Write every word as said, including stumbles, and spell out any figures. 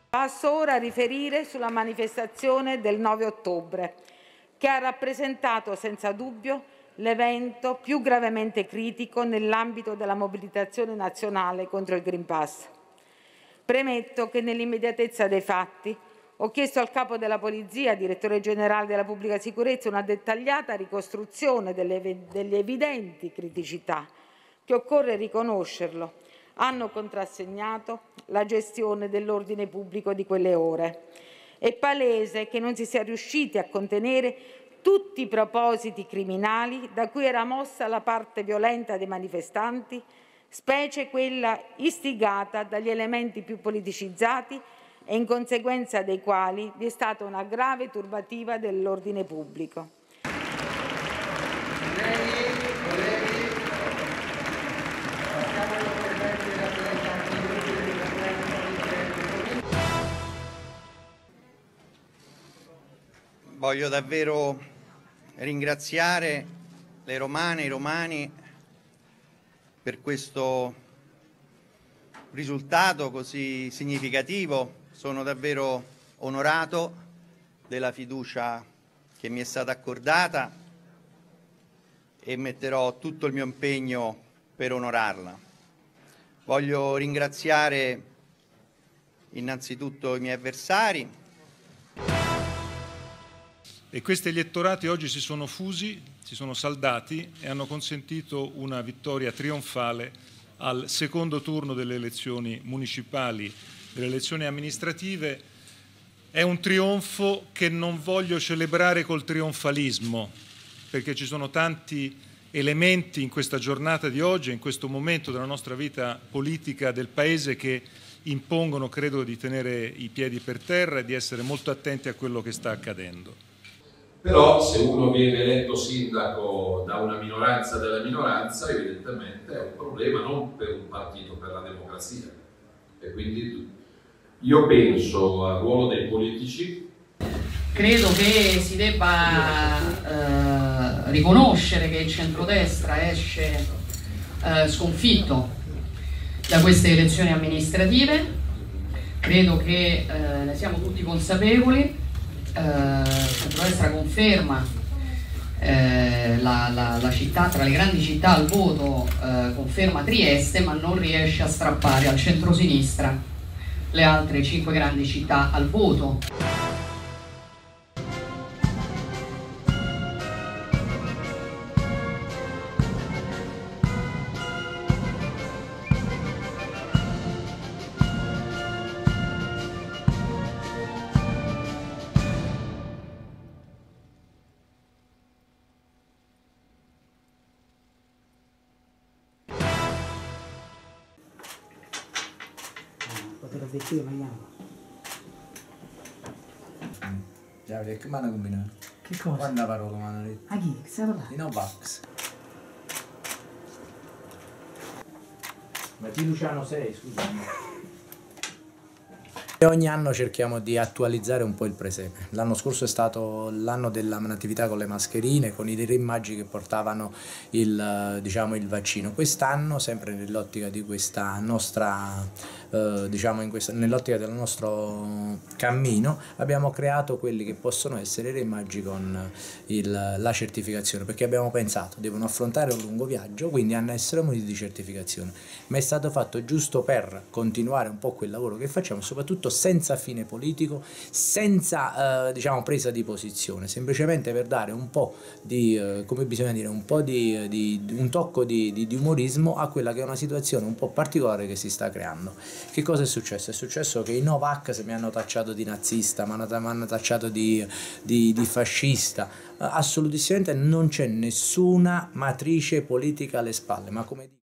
Passo ora a riferire sulla manifestazione del nove ottobre, che ha rappresentato senza dubbio l'evento più gravemente critico nell'ambito della mobilitazione nazionale contro il Green Pass. Premetto che nell'immediatezza dei fatti ho chiesto al Capo della Polizia, Direttore Generale della Pubblica Sicurezza, una dettagliata ricostruzione delle, delle evidenti criticità che, occorre riconoscerlo, hanno contrassegnato la gestione dell'ordine pubblico di quelle ore. È palese che non si sia riusciti a contenere tutti i propositi criminali da cui era mossa la parte violenta dei manifestanti, specie quella istigata dagli elementi più politicizzati e in conseguenza dei quali vi è stata una grave turbativa dell'ordine pubblico. Voglio davvero ringraziare le romane e i romani per questo risultato così significativo. Sono davvero onorato della fiducia che mi è stata accordata e metterò tutto il mio impegno per onorarla. Voglio ringraziare innanzitutto i miei avversari. E questi elettorati oggi si sono fusi, si sono saldati e hanno consentito una vittoria trionfale al secondo turno delle elezioni municipali, delle elezioni amministrative. È un trionfo che non voglio celebrare col trionfalismo, perché ci sono tanti elementi in questa giornata di oggi, in questo momento della nostra vita politica del Paese, che impongono, credo, di tenere i piedi per terra e di essere molto attenti a quello che sta accadendo. Però se uno viene eletto sindaco da una minoranza della minoranza, evidentemente è un problema non per un partito, per la democrazia. E quindi io penso al ruolo dei politici. Credo che si debba eh, riconoscere che il centrodestra esce eh, sconfitto da queste elezioni amministrative. Credo che eh, ne siamo tutti consapevoli. Uh, il centrodestra conferma eh, la, la, la città, tra le grandi città al voto, eh, conferma Trieste, ma non riesce a strappare al centrosinistra le altre cinque grandi città al voto. Obiettivo mangiamo. Già, che mana combinato? Che cosa? Quando parola mi hanno detto? A chi? Che stai parlando? I Novax. Ma di Luciano sei, scusami. Ogni anno cerchiamo di attualizzare un po' il presepe. L'anno scorso è stato l'anno della natività con le mascherine, con i tre immagini che portavano il, diciamo, il vaccino. Quest'anno, sempre nell'ottica di questa nostra, eh, diciamo, nell'ottica del nostro cammino, abbiamo creato quelli che possono essere le immagini con il, la certificazione, perché abbiamo pensato devono affrontare un lungo viaggio, quindi hanno essere muniti di certificazione. Ma è stato fatto giusto per continuare un po' quel lavoro che facciamo, soprattutto senza fine politico, senza eh, diciamo presa di posizione, semplicemente per dare un po' di, eh, come bisogna dire, un po' di, di un tocco di, di, di umorismo a quella che è una situazione un po' particolare che si sta creando. Che cosa è successo? È successo che i Novax mi hanno tacciato di nazista, mi hanno, mi hanno tacciato di, di, di fascista. Assolutissimamente non c'è nessuna matrice politica alle spalle, ma come